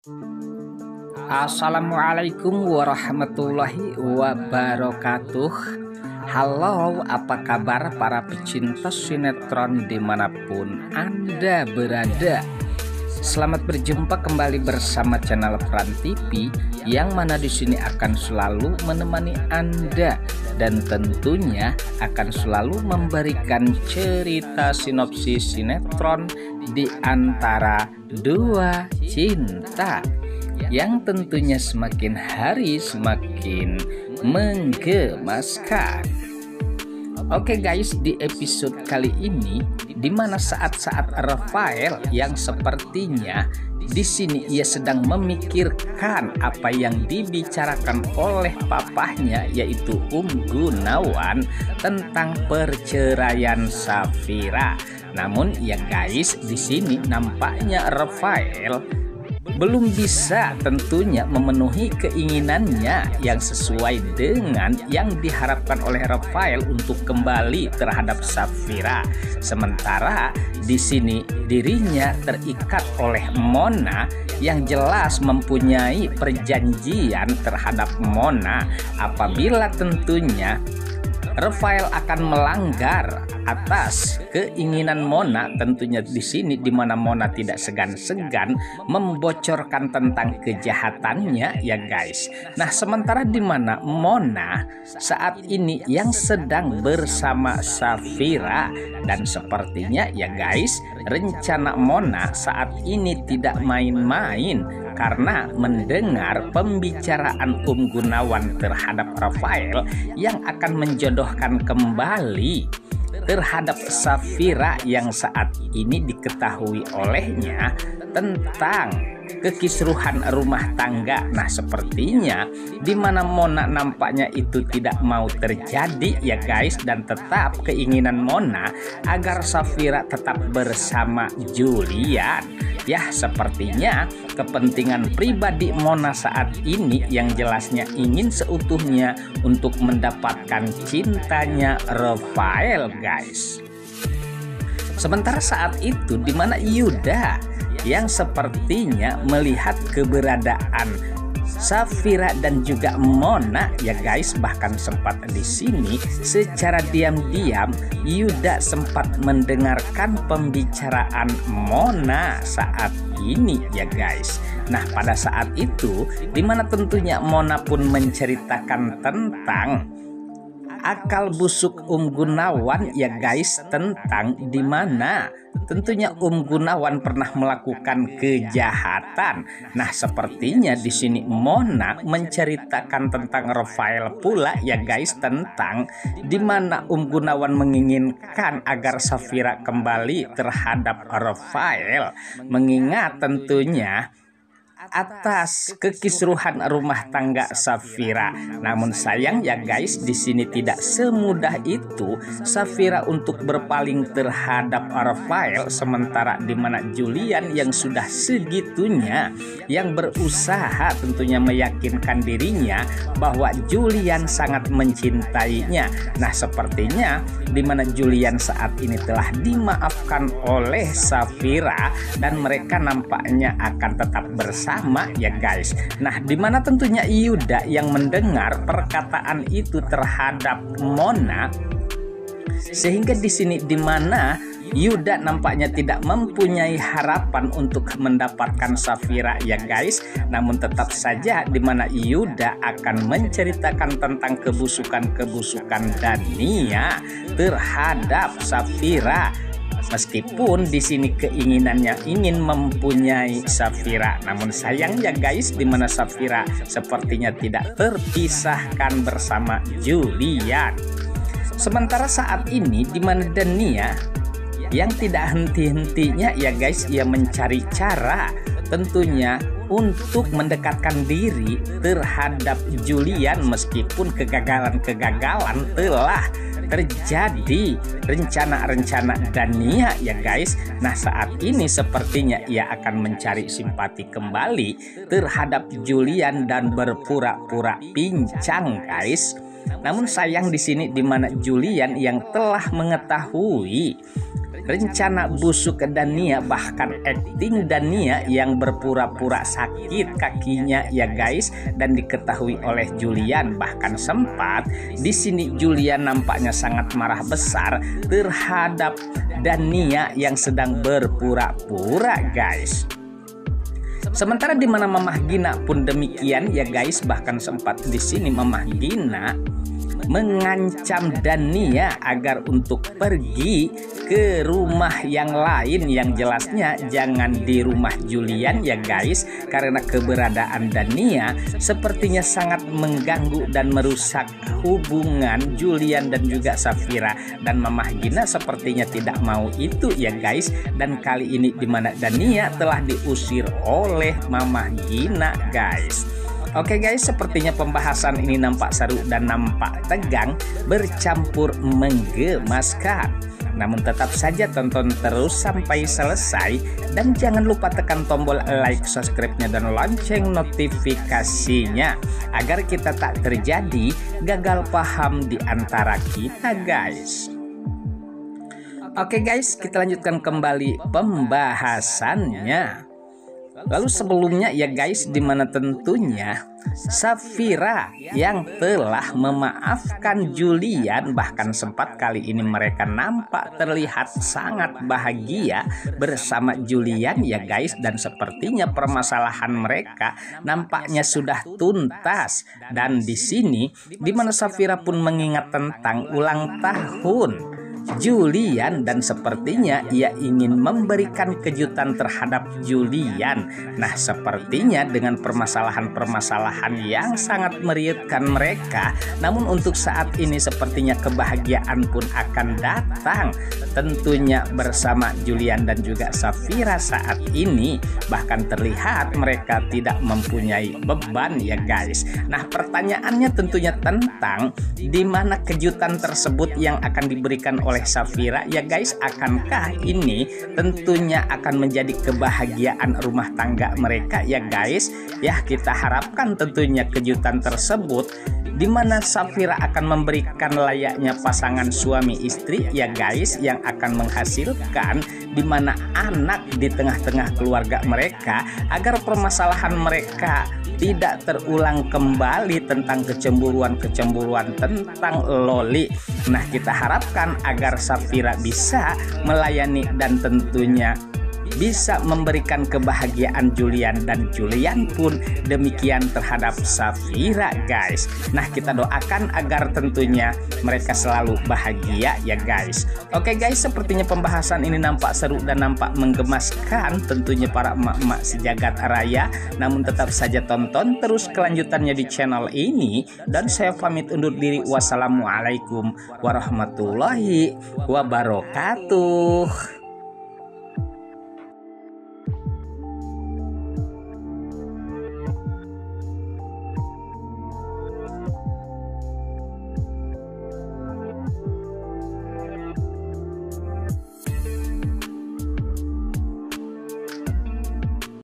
Assalamualaikum warahmatullahi wabarakatuh. Halo, apa kabar para pecinta sinetron dimanapun Anda berada? Selamat berjumpa kembali bersama channel Fran TV, yang mana di sini akan selalu menemani Anda dan tentunya akan selalu memberikan cerita sinopsis sinetron di antara dua cinta yang tentunya semakin hari semakin menggemaskan. Oke guys, di episode kali ini di mana saat-saat Rafael yang sepertinya di sini ia sedang memikirkan apa yang dibicarakan oleh papahnya, yaitu Gunawan, tentang perceraian Safira. Namun ya guys, di sini nampaknya Rafael belum bisa tentunya memenuhi keinginannya yang sesuai dengan yang diharapkan oleh Rafael untuk kembali terhadap Safira. Sementara di sini dirinya terikat oleh Mona yang jelas mempunyai perjanjian terhadap Mona. Apabila tentunya Rafael akan melanggar atas keinginan Mona, tentunya di sini di mana Mona tidak segan-segan membocorkan tentang kejahatannya ya guys. Nah, sementara di mana Mona saat ini yang sedang bersama Safira, dan sepertinya ya guys, rencana Mona saat ini tidak main-main karena mendengar pembicaraan Gunawan terhadap Rafael yang akan menjodohkan kembali terhadap Safira yang saat ini diketahui olehnya tentang kekisruhan rumah tangga. Nah, sepertinya di mana Mona nampaknya itu tidak mau terjadi ya guys, dan tetap keinginan Mona agar Safira tetap bersama Julian. Ya, sepertinya kepentingan pribadi Mona saat ini yang jelasnya ingin seutuhnya untuk mendapatkan cintanya Rafael guys. Sementara saat itu di mana Yuda yang sepertinya melihat keberadaan Safira dan juga Mona ya guys, bahkan sempat di sini secara diam-diam Yuda sempat mendengarkan pembicaraan Mona saat ini ya guys. Nah, pada saat itu dimana tentunya Mona pun menceritakan tentang akal busuk Gunawan ya guys, tentang dimana tentunya Gunawan pernah melakukan kejahatan. Nah, sepertinya di sini Mona menceritakan tentang Rafael pula ya guys, tentang dimana Gunawan menginginkan agar Safira kembali terhadap Rafael, mengingat tentunya atas kekisruhan rumah tangga Safira. Namun sayang ya guys, di sini tidak semudah itu Safira untuk berpaling terhadap Rafael, sementara di mana Julian yang sudah segitunya yang berusaha tentunya meyakinkan dirinya bahwa Julian sangat mencintainya. Nah, sepertinya di mana Julian saat ini telah dimaafkan oleh Safira dan mereka nampaknya akan tetap bersama ya guys. Nah, dimana tentunya Yuda yang mendengar perkataan itu terhadap Mona, sehingga di sini dimana Yuda nampaknya tidak mempunyai harapan untuk mendapatkan Safira ya guys. Namun tetap saja dimana Yuda akan menceritakan tentang kebusukan-kebusukan Dania terhadap Safira. Meskipun di sini keinginannya ingin mempunyai Safira, namun sayang ya guys, di mana Safira sepertinya tidak terpisahkan bersama Julian. Sementara saat ini di mana Dania yang tidak henti-hentinya ya guys, ia mencari cara tentunya untuk mendekatkan diri terhadap Julian, meskipun kegagalan-kegagalan telah terjadi rencana-rencana Dania ya guys. Nah, saat ini sepertinya ia akan mencari simpati kembali terhadap Julian dan berpura-pura pincang guys. Namun sayang di sini di mana Julian yang telah mengetahui rencana busuk Dania, bahkan akting Dania yang berpura-pura sakit kakinya ya guys, dan diketahui oleh Julian. Bahkan sempat di sini Julian nampaknya sangat marah besar terhadap Dania yang sedang berpura-pura guys. Sementara di mana Mamah Gina pun demikian ya guys, bahkan sempat di sini Mamah Gina mengancam Dania agar untuk pergi ke rumah yang lain, yang jelasnya jangan di rumah Julian ya guys, karena keberadaan Dania sepertinya sangat mengganggu dan merusak hubungan Julian dan juga Safira, dan Mamah Gina sepertinya tidak mau itu ya guys. Dan kali ini dimana Dania telah diusir oleh Mamah Gina guys. Oke guys, sepertinya pembahasan ini nampak seru dan nampak tegang bercampur menggemaskan. Namun tetap saja tonton terus sampai selesai, dan jangan lupa tekan tombol like, subscribe-nya dan lonceng notifikasinya agar kita tak terjadi gagal paham di antara kita guys. Oke guys, kita lanjutkan kembali pembahasannya. Lalu sebelumnya ya guys, dimana tentunya Safira yang telah memaafkan Julian, bahkan sempat kali ini mereka nampak terlihat sangat bahagia bersama Julian ya guys, dan sepertinya permasalahan mereka nampaknya sudah tuntas. Dan di sini dimana Safira pun mengingat tentang ulang tahun Julian, dan sepertinya ia ingin memberikan kejutan terhadap Julian. Nah, sepertinya dengan permasalahan-permasalahan yang sangat meriutkan mereka, namun untuk saat ini sepertinya kebahagiaan pun akan datang tentunya bersama Julian dan juga Safira saat ini. Bahkan terlihat mereka tidak mempunyai beban ya guys. Nah, pertanyaannya tentunya tentang di mana kejutan tersebut yang akan diberikan oleh Safira ya guys. Akankah ini tentunya akan menjadi kebahagiaan rumah tangga mereka ya guys? Ya, kita harapkan tentunya kejutan tersebut di mana Safira akan memberikan layaknya pasangan suami istri ya guys, yang akan menghasilkan di mana anak di tengah-tengah keluarga mereka, agar permasalahan mereka tidak terulang kembali tentang kecemburuan tentang Loli. Nah, kita harapkan agar Safira bisa melayani dan tentunya bisa memberikan kebahagiaan Julian, dan Julian pun demikian terhadap Safira guys. Nah, kita doakan agar tentunya mereka selalu bahagia ya guys. Oke guys, sepertinya pembahasan ini nampak seru dan nampak menggemaskan tentunya para emak-emak sejagat raya. Namun tetap saja tonton terus kelanjutannya di channel ini, dan saya pamit undur diri. Wassalamualaikum warahmatullahi wabarakatuh.